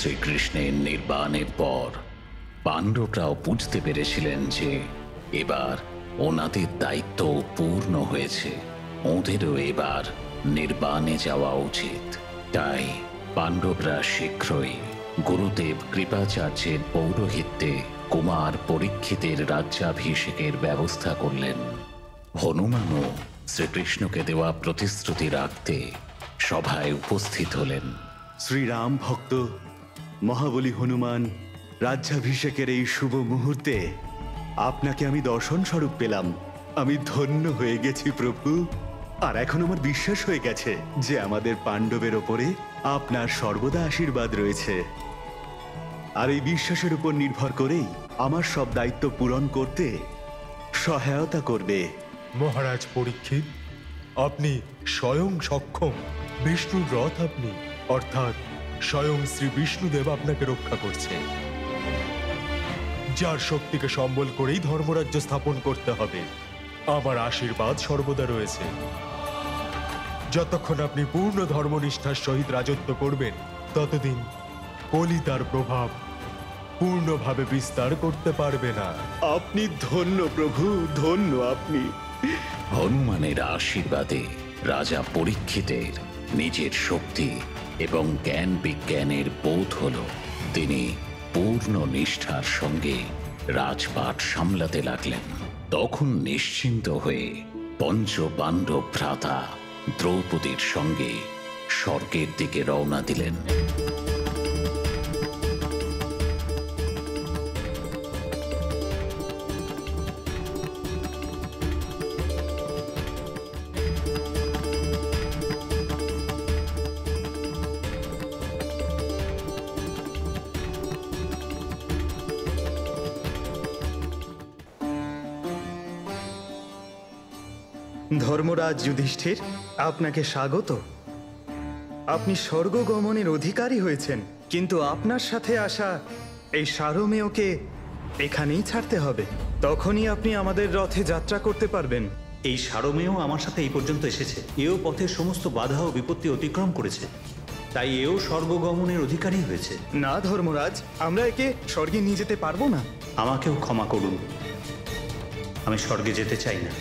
শ্রীকৃষ্ণের নির্বাণের পর পাণ্ডবরাও বুঝতে পেরেছিলেন যে এবার ওনাদের দায়িত্ব পূর্ণ হয়েছে, ওদেরও এবার নির্বাণে যাওয়া উচিত। তাই পাণ্ডবরা শীঘ্রই গুরুদেব কৃপাচার্যের পৌরোহিত্যে কুমার পরীক্ষিতের রাজ্যাভিষেকের ব্যবস্থা করলেন। হনুমানও শ্রীকৃষ্ণকে দেওয়া প্রতিশ্রুতি রাখতে সভায় উপস্থিত হলেন। শ্রীরাম ভক্ত মহাবলী হনুমান, রাজ্যাভিষেকের এই শুভ মুহূর্তে আপনাকে আমি দর্শন স্বরূপ পেলাম। আমি ধন্য হয়ে গেছি প্রভু। আর এখন আমার বিশ্বাস হয়ে গেছে যে আমাদের পাণ্ডবের ওপরে আপনার সর্বদা আশীর্বাদ রয়েছে। আর এই বিশ্বাসের উপর নির্ভর করেই আমার সব দায়িত্ব পূরণ করতে সহায়তা করবে। মহারাজ পরীক্ষিত, আপনি স্বয়ং সক্ষম। বিষ্ণুর রথ আপনি, অর্থাৎ স্বয়ং শ্রী বিষ্ণুদেব আপনাকে রক্ষা করছে, যার শক্তিকে সম্বল করেই ধর্মরাজ্য স্থাপন করতে হবে। আমার আশীর্বাদ সর্বদা রয়েছে। যতক্ষণ আপনি পূর্ণ ধর্মনিষ্ঠার সহিত রাজত্ব করবেন, ততদিন কলি তার প্রভাব পূর্ণভাবে বিস্তার করতে পারবে না। আপনি ধন্য প্রভু, ধন্য আপনি। হনুমানের আশীর্বাদে রাজা পরীক্ষিতের নিজের শক্তি এবং জ্ঞান বিজ্ঞানের বোধ হল। তিনি পূর্ণ নিষ্ঠার সঙ্গে রাজপাট সামলাতে লাগলেন। তখন নিশ্চিন্ত হয়ে পঞ্চ পাণ্ডব ভ্রাতা দ্রৌপদীর সঙ্গে স্বর্গের দিকে রওনা দিলেন। ধর্মরাজ যুধিষ্ঠির, আপনাকে স্বাগত। আপনি স্বর্গগমনের অধিকারী হয়েছেন, কিন্তু আপনার সাথে আসা এই সারমেয়কে এখানেই ছাড়তে হবে। তখনই আপনি আমাদের রথে যাত্রা করতে পারবেন। এই সারমেয় আমার সাথে এই পর্যন্ত এসেছে। এও পথের সমস্ত বাধা ও বিপত্তি অতিক্রম করেছে, তাই এও স্বর্গগমনের অধিকারী হয়েছে। না ধর্মরাজ, আমরা একে স্বর্গে নিয়ে যেতে পারবো না। আমাকেও ক্ষমা করুন, আমি স্বর্গে যেতে চাই না।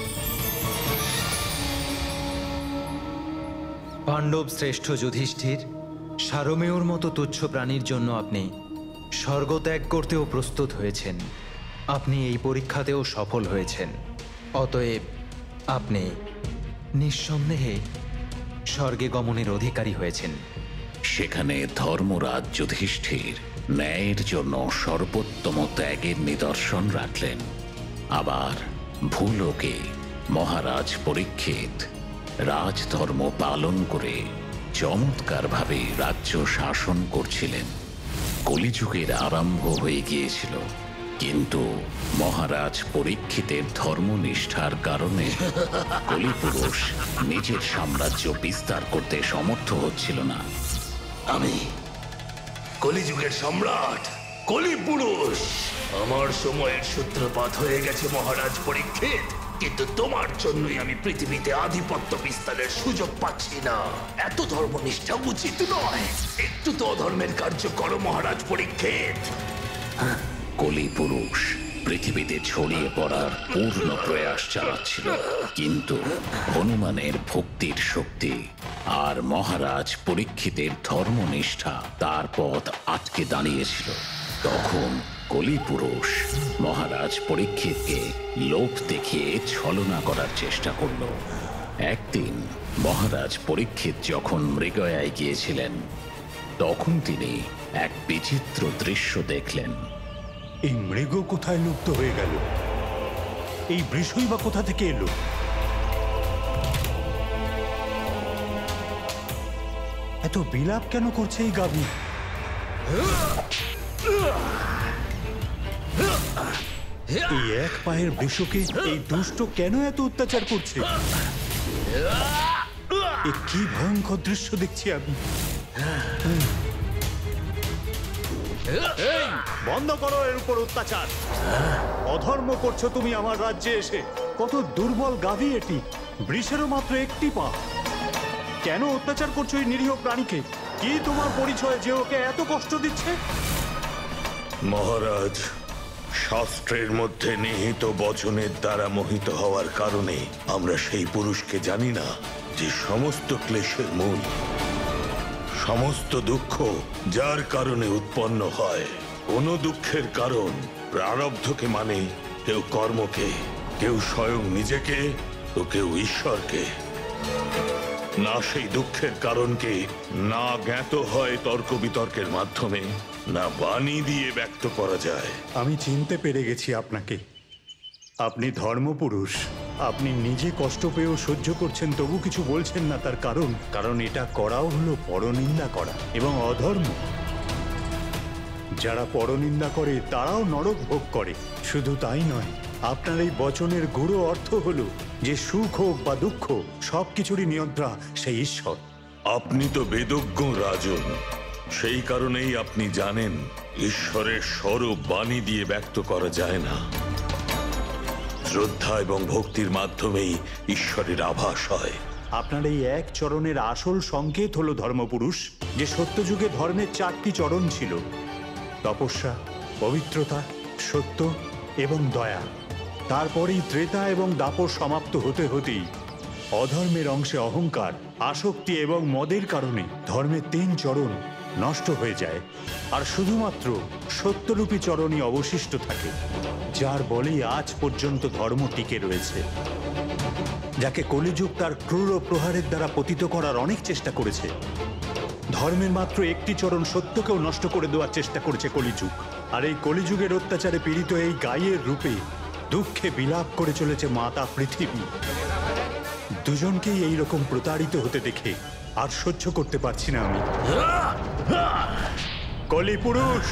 পাণ্ডব শ্রেষ্ঠ যুধিষ্ঠির, সারমেয়র মতো তুচ্ছ প্রাণীর জন্য আপনি স্বর্গ ত্যাগ করতেও প্রস্তুত হয়েছেন। আপনি এই পরীক্ষাতেও সফল হয়েছেন। অতএব আপনি নিঃসন্দেহে স্বর্গে গমনের অধিকারী হয়েছেন। সেখানে ধর্মরাজ যুধিষ্ঠির ন্যায়ের জন্য সর্বোত্তম ত্যাগের নিদর্শন রাখলেন। আবার ভূলোকে মহারাজ পরীক্ষিত রাজধর্ম পালন করে চমৎকারভাবে রাজ্য শাসন করছিলেন। কলিযুগের আরম্ভ হয়ে গিয়েছিল, কিন্তু মহারাজ পরীক্ষিতের ধর্মনিষ্ঠার কারণে কলিপুরুষ নিজের সাম্রাজ্য বিস্তার করতে সমর্থ হচ্ছিল না। আমি কলিযুগের সম্রাট কলিপুরুষ। আমার সময়ের সূত্রপাত হয়ে গেছে মহারাজ পরীক্ষিত, কিন্তু তোমার জন্যই আমি পৃথিবীতে আধিপত্য বিস্তারের সুযোগ পাচ্ছি না। এত ধর্মনিষ্ঠা উচিত নয়। একটু তো অধর্মের কার্য করো মহারাজ পরীক্ষিত। কলিপুরুষ পৃথিবীতে ছড়িয়ে পড়ার পূর্ণ প্রয়াস চালাচ্ছিল, কিন্তু হনুমানের ভক্তির শক্তি আর মহারাজ পরীক্ষিতের ধর্মনিষ্ঠা তার পথ আটকে দাঁড়িয়েছিল। তখন কলিপুরুষ মহারাজ পরীক্ষিতকে লোভ দেখিয়ে ছলনা করার চেষ্টা করল। একদিন মহারাজ পরীক্ষিত যখন মৃগয়ায় গিয়েছিলেন, তখন তিনি এক বিচিত্র দৃশ্য দেখলেন। এই মৃগ কোথায় লুপ্ত হয়ে গেল? এই বৃষই বা কোথা থেকে এলো? এত বিলাপ কেন করছে এই গাভী? এই এক পায়ের বৃষকে এই দুষ্ট কেন এত অত্যাচার করছে? এ কি ভয়ঙ্কর দৃশ্য দেখছি আমি। বন্ধ করো এর উপর অত্যাচার। অধর্ম করছো তুমি আমার রাজ্যে এসে। কত দুর্বল গাভী এটি, বৃষেরও মাত্র একটি পা। কেন অত্যাচার করছো এই নিরীহ প্রাণীকে? কি তোমার পরিচয় যে ওকে এত কষ্ট দিচ্ছে? মহারাজ, শাস্ত্রের মধ্যে নিহিত বচনের দ্বারা মোহিত হওয়ার কারণে আমরা সেই পুরুষকে জানি না যে সমস্ত ক্লেশের মূল, সমস্ত দুঃখ যার কারণে উৎপন্ন হয়। কোন দুঃখের কারণ প্রারব্ধকে মানে কেউ কর্মকে, কেউ স্বয়ং নিজেকে, তো কেউ ঈশ্বরকে। না সেই দুঃখের কারণকে না জ্ঞাত হয় তর্ক বিতর্কের মাধ্যমে, না বাণী দিয়ে ব্যক্ত করা যায়। আমি চিনতে পেরে গেছি আপনাকে। আপনি ধর্মপুরুষ। আপনি নিজে কষ্ট পেয়েও সহ্য করছেন, তবু কিছু বলছেন না। তার কারণ এটা করাও হলো পরনিন্দা করা এবং অধর্ম। যারা পরনিন্দা করে তারাও নরক ভোগ করে। শুধু তাই নয়, আপনার এই বচনের গূঢ় অর্থ হলো যে সুখ হোক বা দুঃখ, সবকিছুরই নিয়ন্ত্রণ সেই ঈশ্বর। আপনি তো বেদজ্ঞ রাজন, সেই কারণেই আপনি জানেন ঈশ্বরের স্বরূপ বাণী দিয়ে ব্যক্ত করা যায় না। শ্রদ্ধা এবং ভক্তির মাধ্যমেই ঈশ্বরের আভাস হয়। আপনার এই এক চরণের আসল সংকেত হলো ধর্মপুরুষ, যে সত্যযুগে ধর্মের 4টি চরণ ছিল: তপস্যা, পবিত্রতা, সত্য এবং দয়া। তারপরেই ত্রেতা এবং দাপর সমাপ্ত হতে হতেই অধর্মের অংশে অহংকার, আসক্তি এবং মদের কারণে ধর্মের 3 চরণ নষ্ট হয়ে যায়, আর শুধুমাত্র সত্যরূপী চরণই অবশিষ্ট থাকে, যার বলেই আজ পর্যন্ত ধর্ম টিকে রয়েছে। যাকে কলিযুগ তার ক্রূর প্রহারের দ্বারা পতিত করার অনেক চেষ্টা করেছে। ধর্মের মাত্র একটি চরণ সত্যকেও নষ্ট করে দেওয়ার চেষ্টা করেছে কলিযুগ। আর এই কলিযুগের অত্যাচারে পীড়িত এই গায়ের রূপে দুঃখে বিলাপ করে চলেছে মাতা পৃথিবী। দুজনকেই এইরকম প্রতারিত হতে দেখে আর সহ্য করতে পারছি না আমি। কলিপুরুষ!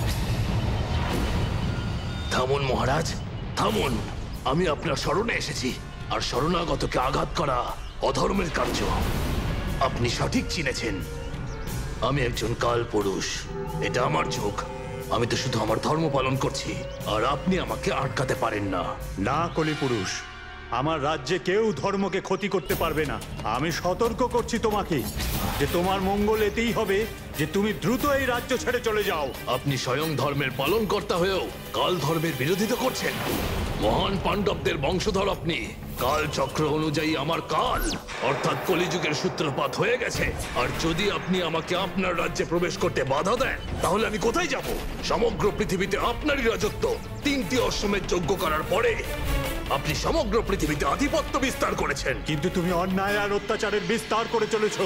থামুন মহারাজ, থামুন। আমি আপনার শরণে এসেছি, আর শরণাগতকে আঘাত করা অধর্মের কার্য। আপনি সঠিক চিনেছেন। আমি একজন কাল পুরুষ, এটা আমার চোখ। আমি তো শুধু আমার ধর্ম পালন করছি, আর আপনি আমাকে আটকাতে পারেন না। না কলিপুরুষ, আমার রাজ্যে কেউ ধর্মকে ক্ষতি করতে পারবে না। আমি সতর্ক করছি তোমাকে যে তোমার মঙ্গল এতেই হবে যে তুমি দ্রুত এই রাজ্য ছেড়ে চলে যাও। আপনি স্বয়ং ধর্মের পালনকর্তা হয়েও কাল ধর্মের বিরোধিতা করছেন। মহান পাণ্ডবদের বংশধর আপনি। কাল চক্র অনুযায়ী আমার কাল অর্থাৎ কলিযুগের সূত্রপাত হয়ে গেছে। আর যদি আপনি আমাকে আপনার রাজ্যে প্রবেশ করতে বাধা দেন, তাহলে আমি কোথায় যাব? সমগ্র পৃথিবীতে আপনারই রাজত্ব। 3টি অশ্বমেধ যজ্ঞ করার পরে আপনি সমগ্র পৃথিবীতে আধিপত্য বিস্তার করেছেন। কিন্তু তুমি অন্যায় আর অত্যাচারের বিস্তার করে চলেছ।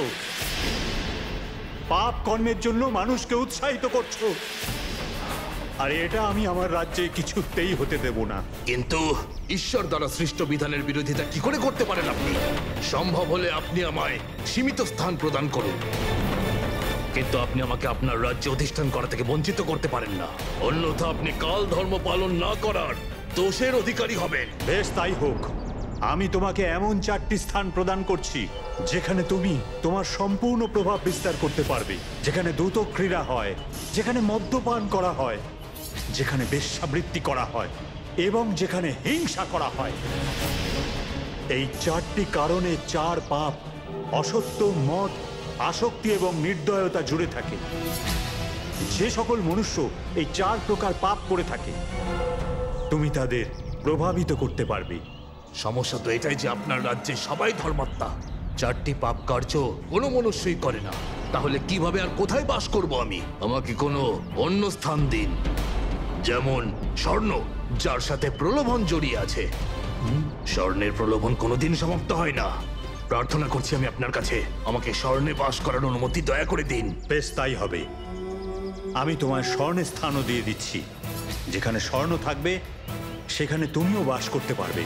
পাপ কর্মের জন্য মানুষকে উৎসাহিত করছো, আর এটা আমি আমার রাজ্যে কিছুতেই হতে দেব না। কিন্তু ঈশ্বর দ্বারা সৃষ্ট বিধানের বিরোধিতা কি করে করতে পারেন আপনি? সম্ভব হলে আপনি আমায় সীমিত স্থান প্রদান করুন, কিন্তু আপনি আমাকে আপনার রাজ্যে অধিষ্ঠান করা থেকে বঞ্চিত করতে পারেন না। অন্যথা আপনি কাল ধর্ম পালন না করার দোষের অধিকারী হবেন। বেশ, তাই হোক। আমি তোমাকে এমন 4টি স্থান প্রদান করছি যেখানে তুমি তোমার সম্পূর্ণ প্রভাব বিস্তার করতে পারবে, যেখানে দ্রুত ক্রীড়া হয়, যেখানে মদ্যপান করা হয়, যেখানে বেশ্যাবৃত্তি করা হয় এবং যেখানে হিংসা করা হয়। এই 4টি কারণে 4 পাপ, অসত্য, মদ, আসক্তি এবং নির্দয়তা জুড়ে থাকে। যে সকল মনুষ্য এই 4 প্রকার পাপ করে থাকে, তুমি তাদের প্রভাবিত করতে পারবে। সমস্যা তো এটাই যে আপনার রাজ্যে সবাই ধর্মাত্মা। 4টি পাপ কার্য কোনো মনুষ্যই করে না। তাহলে কিভাবে আর কোথায় বাস করব আমি? আমাকে কোনো অন্য স্থান দিন, যেমন স্বর্ণ, যার সাথে প্রলোভন জড়িয়ে আছে। স্বর্ণের প্রলোভন কোনোদিন সমাপ্ত হয় না। প্রার্থনা করছি আমি আপনার কাছে, আমাকে স্বর্ণে বাস করার অনুমতি দয়া করে দিন। বেশ, তাই হবে। আমি তোমায় স্বর্ণের স্থানও দিয়ে দিচ্ছি। যেখানে স্বর্ণ থাকবে সেখানে তুমিও বাস করতে পারবে।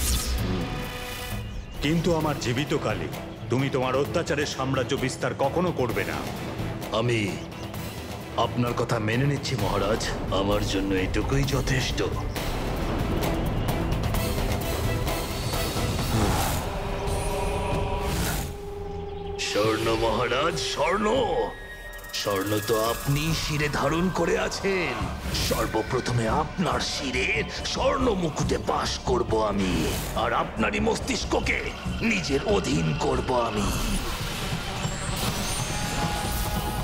কিন্তু আমার জীবিতকালে তুমি তোমার অত্যাচারের সাম্রাজ্য বিস্তার কখনো করবে না। আমি আপনার কথা মেনে নিচ্ছি মহারাজ, আমার জন্য এটুকুই যথেষ্ট। স্বর্ণ মহারাজ, স্বর্ণ। স্বর্ণ তো আপনি শিরে ধারণ করে আছেন। সর্বপ্রথমে আপনার শিরে স্বর্ণ মুকুটে বাস করব আমি, আর আপনারই মস্তিষ্ককে নিজের অধীন করব আমি।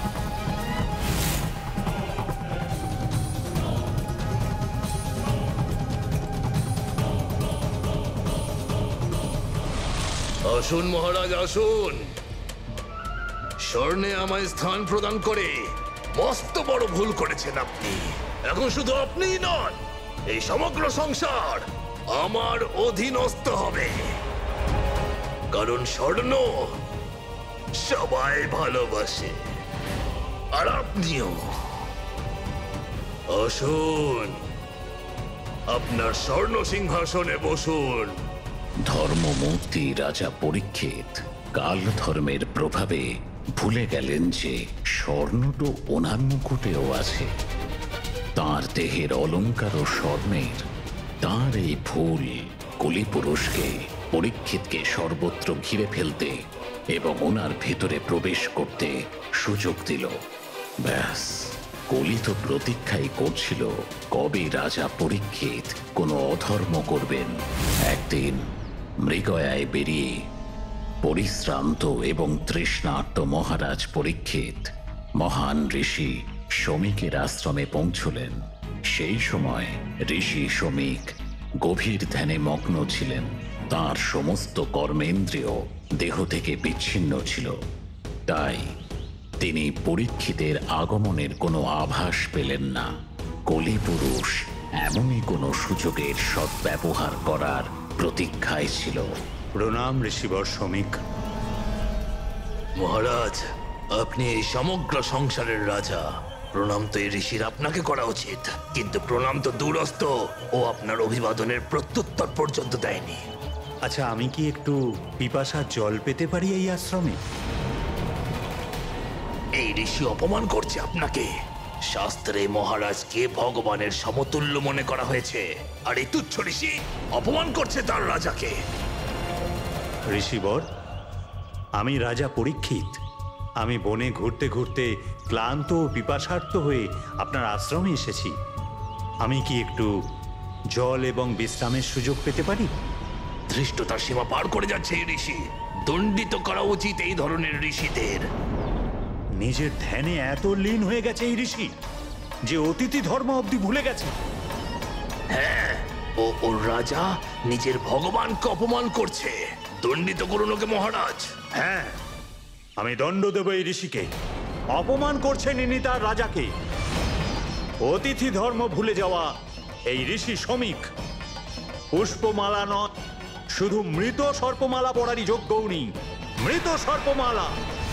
আসুন মহারাজ আসুন। স্বর্ণে আমায় স্থান প্রদান করে মস্ত বড় ভুল করেছেন আপনি। এখন শুধু আপনিই নন, এই সমগ্র সংসার আমার অধীনস্থ হবে। কারণ স্বর্ণ সবাই ভালোবাসে, আর আপনিও। আসুন, আপনার স্বর্ণ সিংহাসনে বসুন। ধর্মমূর্তি রাজা পরীক্ষিত কাল ধর্মের প্রভাবে ভুলে গেলেন যে স্বর্ণ তো ওনার মুকুটেও আছে। তার দেহের অলংকার ও স্বর্ণের তার এই ভুল কলিপুরুষকে, পরীক্ষিতকে সর্বত্র ঘিরে ফেলতে এবং ওনার ভেতরে প্রবেশ করতে সুযোগ দিল। ব্যাস, কলি তো প্রতীক্ষাই করছিল কবে রাজা পরীক্ষিত কোনো অধর্ম করবেন। একদিন মৃগয়ায় বেরিয়ে পরিশ্রান্ত এবং তৃষ্ণার্ত মহারাজ পরীক্ষিত মহান ঋষি শমিকের আশ্রমে পৌঁছলেন। সেই সময় ঋষি শমিক গভীর ধ্যানে মগ্ন ছিলেন। তার সমস্ত কর্মেন্দ্রিয় দেহ থেকে বিচ্ছিন্ন ছিল। তাই তিনি পরীক্ষিতের আগমনের কোনো আভাস পেলেন না। কলিপুরুষ এমনই কোনো সুযোগের সদ্ব্যবহার করার প্রতীক্ষায় ছিল। প্রণাম ঋষিবর শমিক। মহারাজ, আপনি এই সমগ্র সংসারের রাজা। প্রণাম তো এই ঋষির আপনাকে করা উচিত, কিন্তু প্রণাম তো দূরস্থ ও আপনার অভিবাদনের প্রত্যুত্তর পর্যন্ত দেয়নি। আচ্ছা, আমি কি একটু পিপাসার জল পেতে পারি এই আশ্রমে? এই ঋষি অপমান করছে আপনাকে। শাস্ত্রে মহারাজকে ভগবানের সমতুল্য মনে করা হয়েছে, আর এই তুচ্ছ ঋষি অপমান করছে তার রাজাকে। ঋষিবর, আমি রাজা পরীক্ষিত। আমি বনে ঘুরতে ঘুরতে ক্লান্ত ও পিপাসার্ত হয়ে আপনার আশ্রমে এসেছি। আমি কি একটু জল এবং বিশ্রামের সুযোগ পেতে পারি? ধৃষ্টতার সীমা পার করে যাচ্ছে এই ঋষি। দণ্ডিত করা উচিত এই ধরনের ঋষিদের। নিজের ধ্যানে এত লীন হয়ে গেছে এই ঋষি যে অতিথি ধর্ম অবধি ভুলে গেছে। হ্যাঁ, ওর রাজা নিজের ভগবানকে অপমান করছে। দণ্ডিত করুন ওকে মহারাজ। হ্যাঁ, আমি দণ্ড দেব এই ঋষিকে। অপমান করছেন ইনি তার রাজাকে। অতিথি ধর্ম ভুলে যাওয়া এই ঋষি শমিক পুষ্পমালা নয়, শুধু মৃত সর্পমালা পড়ারই যোগ্য উনি। মৃত সর্পমালা।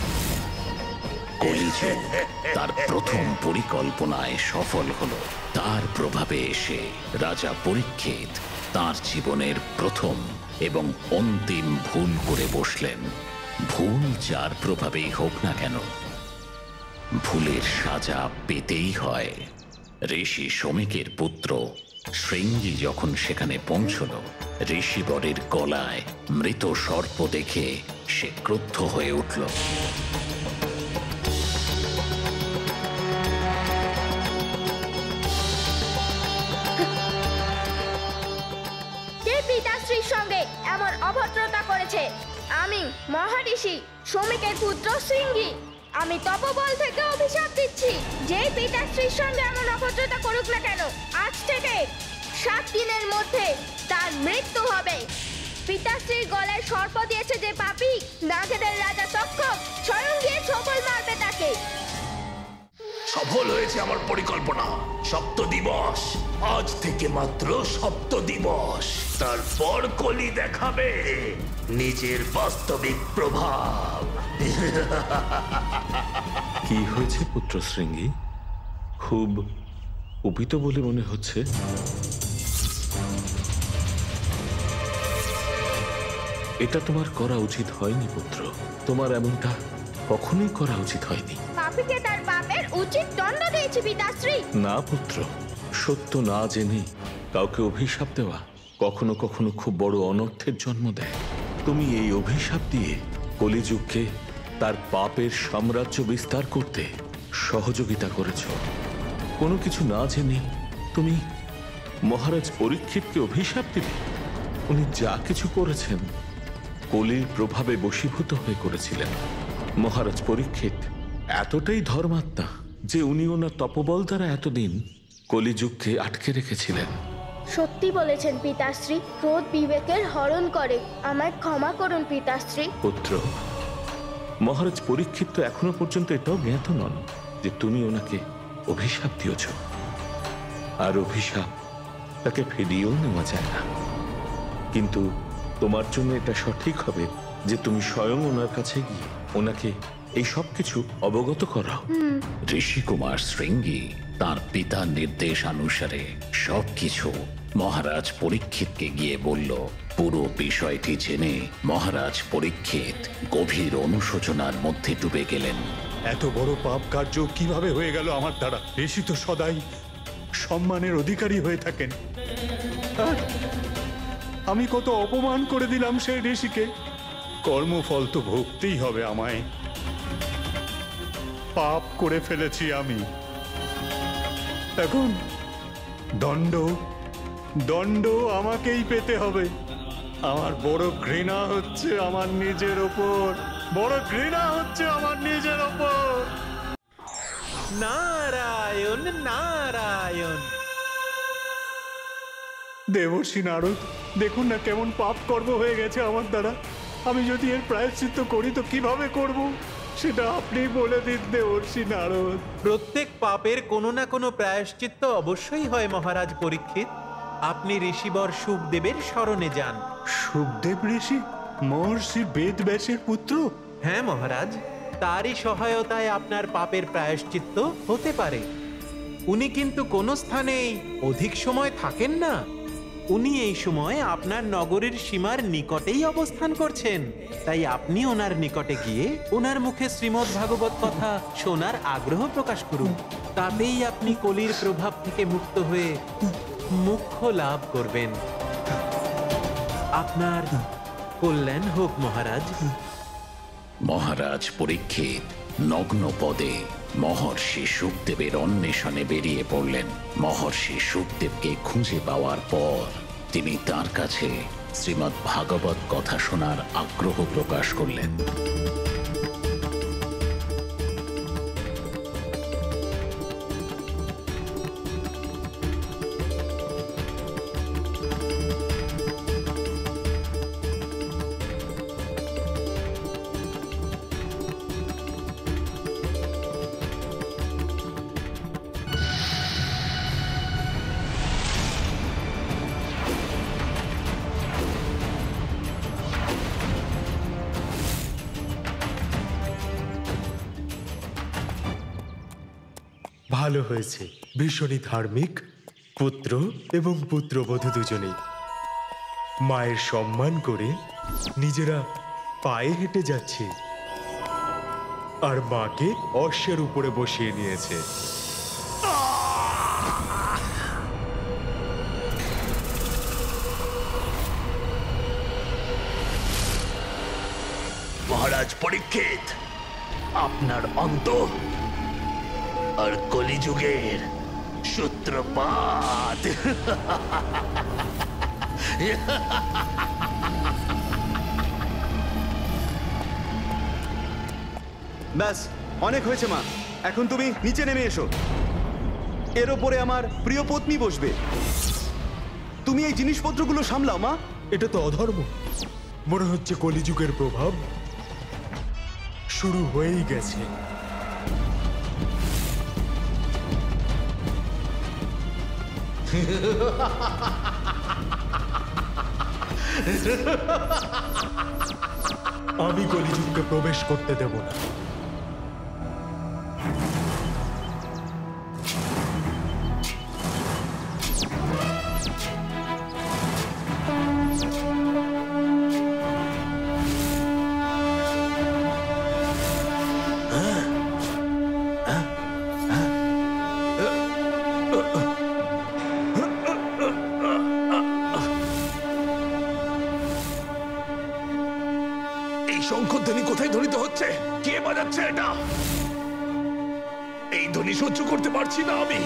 কলিযুগ তার প্রথম পরিকল্পনায় সফল হলো। তার প্রভাবে এসে রাজা পরীক্ষিত তার জীবনের প্রথম এবং অন্তিম ভুল করে বসলেন। ভুল যার প্রভাবেই হোক না কেন, ভুলের সাজা পেতেই হয়। ঋষি শমিকের পুত্র শৃঙ্গী যখন সেখানে পৌঁছল, ঋষিবরের গলায় মৃত সর্প দেখে সে ক্রুদ্ধ হয়ে উঠল। পিতাশ্রীর সঙ্গে এমন অভদ্রতা করেছে? আমি মহারিষি শমিকের পুত্র শৃঙ্গী। আমি তপবল থেকে অভিশাপ দিচ্ছি, যে পিতাশ্রীর সঙ্গে এমন অভদ্রতা করুক না কেন, আজ থেকে 7 দিনের মধ্যে তার মৃত্যু হবে। পিতাশ্রীর গলায় সর্প দিয়েছে যে পাপী, নাগেদের রাজা তক্ষক স্বয়ং গিয়ে সফল মারবে তাকে। সফল হয়েছে আমার পরিকল্পনা। সপ্ত দিবস, আজ থেকে মাত্র সপ্ত দিবস। তারপর কলি দেখাবে নিজের বাস্তবিক প্রভাব। কি হয়েছে পুত্র শৃঙ্গী? খুব কুপিত বলে মনে হচ্ছে। এটা তোমার করা উচিত হয়নি পুত্র। তোমার এমনটা কখনোই করা উচিত হয়নি। পাপীকে তার পাপের উচিত দণ্ড দিয়েছে পিতাশ্রী। না পুত্র, সত্য না জেনে কাউকে অভিশাপ দেওয়া কখনো কখনো খুব বড় অনর্থের জন্ম দেয়। তুমি এই অভিশাপ দিয়ে কলিযুগকে তার পাপের সাম্রাজ্য বিস্তার করতে সহযোগিতা করেছ। কোনো কিছু না জেনে তুমি মহারাজ পরীক্ষিতকে অভিশাপ দিবে? উনি যা কিছু করেছেন কলির প্রভাবে বশীভূত হয়ে করেছিলেন। মহারাজ পরীক্ষিত এতটাই ধর্মাত্মা যে উনি ওনার তপবল দ্বারা এতদিন কলিযুগকে আটকে রেখেছিলেন। সত্যি বলেছেন পিতাশ্রী, ক্রোধ বিবেকের হরণ করে। আমায় ক্ষমা করুন পিতাশ্রী। পুত্র, মহারাজ পরীক্ষিত তো এখনো পর্যন্ত এটাও জ্ঞাত নন যে তুমি ওনাকে অভিশাপ দিয়েছ। আর অভিশাপ তাকে ফিরিয়েও নেওয়া যায় না। কিন্তু তোমার জন্য এটা সঠিক হবে যে তুমি স্বয়ং ওনার কাছে গিয়ে ওনাকে এই সব কিছু অবগত করাও। ঋষিকুমার শৃঙ্গী তার পিতার নির্দেশানুসারে সবকিছু মহারাজ পরীক্ষিতকে গিয়ে বলল। পুরো বিষয়টি জেনে মহারাজ পরীক্ষিত গভীর অনুশোচনার মধ্যে ডুবে গেলেন। এত বড় পাপ কার্য কিভাবে হয়ে গেল আমার দ্বারা? ঋষি তো সদাই সম্মানের অধিকারী হয়ে থাকেন, আর আমি কত অপমান করে দিলাম সেই ঋষিকে। কর্মফল তো ভুগতেই হবে আমায়। পাপ করে ফেলেছি আমি, এখন দণ্ড দণ্ড আমাকেই পেতে হবে। আমার বড় ঘৃণা হচ্ছে আমার নিজের ওপর, বড় ঘৃণা হচ্ছে আমার নিজের ওপর। নারায়ণ নারায়ণ। দেবর্ষি নারদ, দেখুন না কেমন পাপ কর্ম হয়ে গেছে আমার দ্বারা। আমি যদি এর প্রায়শ্চিত্ত করি তো কিভাবে করব, সেটা আপনি বলে দিন দেবর্ষি নারদ। প্রত্যেক পাপের কোনো না কোনো প্রায়শ্চিত্ত অবশ্যই হয় মহারাজ পরীক্ষিত। আপনি ঋষিবর শুকদেবের শরণে যান। শুকদেব ঋষি মহর্ষি বেদব্যাসের পুত্র? হ্যাঁ মহারাজ, তারই সহায়তায় আপনার পাপের প্রায়শ্চিত্ত হতে পারে। উনি কিন্তু কোনো স্থানেই অধিক সময় থাকেন না। উনি এই সময় আপনার নগরীর সীমার নিকটেই অবস্থান করছেন। তাই আপনি ওনার নিকটে গিয়ে ওনার মুখে শ্রীমদ্ ভাগবত কথা শোনার আগ্রহ প্রকাশ করুন। তাতেই আপনি কলির প্রভাব থেকে মুক্ত হয়ে মোক্ষ লাভ করবেন। আপনার কল্যাণ হোক মহারাজ। মহারাজ পরীক্ষিত নগ্ন পদে মহর্ষি শুকদেবের অন্বেষণে বেরিয়ে পড়লেন। মহর্ষি শুকদেবকে খুঁজে পাওয়ার পর তিনি তার কাছে শ্রীমদ্ ভাগবত কথা শোনার আগ্রহ প্রকাশ করলেন। ভালো হয়েছে, ভীষণই ধার্মিক পুত্র এবং পুত্রবধূ দুজনেই মায়ের সম্মান করে নিজেরা পায়ে হেঁটে যাচ্ছে আর মাকে অশ্বের উপরে বসিয়ে নিয়েছে। মহারাজ পরীক্ষিত, আপনার অন্ত আর কলিযুগের সূত্রপাত। ব্যাস, অনেক হয়েছে মা। এখন তুমি নিচে নেমে এসো। এর ওপরে আমার প্রিয় পত্নী বসবে। তুমি এই জিনিসপত্রগুলো সামলাও মা। এটা তো অধর্ম। মনে হচ্ছে কলিযুগের প্রভাব শুরু হয়েই গেছে। আমি কলিযুগকে প্রবেশ করতে দেব না। শঙ্খধ্বনি কোথায় ধ্বনিত হচ্ছে? কে বাজাচ্ছে এটা? এই ধ্বনি সহ্য করতে পারছি না আমি।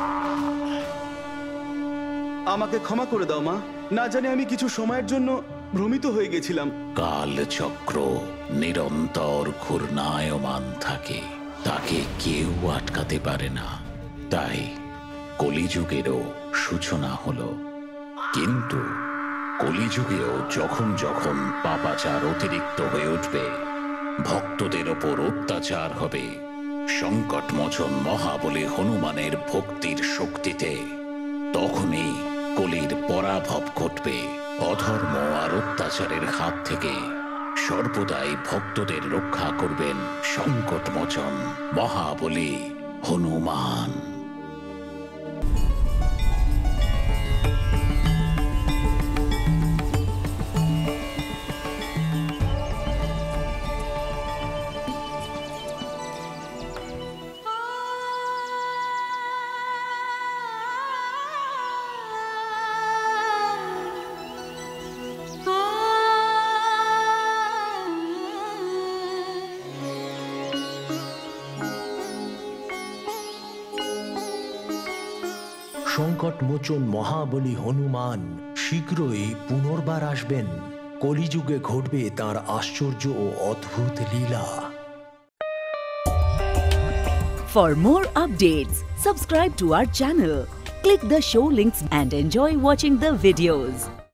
আমাকে ক্ষমা করে দাও মা। না জানি আমি কিছু সময়ের জন্য ভ্রমিত হয়ে গেছিলাম। কালচক্র নিরন্তর ঘূর্ণায়মান থাকে, তাকে কেউ আটকাতে পারে না। তাই কলিযুগেরও সূচনা হলো। কিন্তু কলিযুগেও যখন যখন পাপাচার অতিরিক্ত হয়ে উঠবে, ভক্তদের ওপর অত্যাচার হবে, সংকটমোচন মহাবলী হনুমানের ভক্তির শক্তিতে তখনই কলির পরাভব ঘটবে। অধর্ম আর অত্যাচারের হাত থেকে সর্বদাই ভক্তদের রক্ষা করবেন সংকটমোচন মহাবলী হনুমান। সংকটমোচন মহাবলী হনুমান শীঘ্রই পুনর্বার আসবেন। কলিযুগে ঘটবে তার আশ্চর্য ও অদ্ভুত লীলা। For more updates, subscribe to our channel, click the show links and enjoy watching the videos.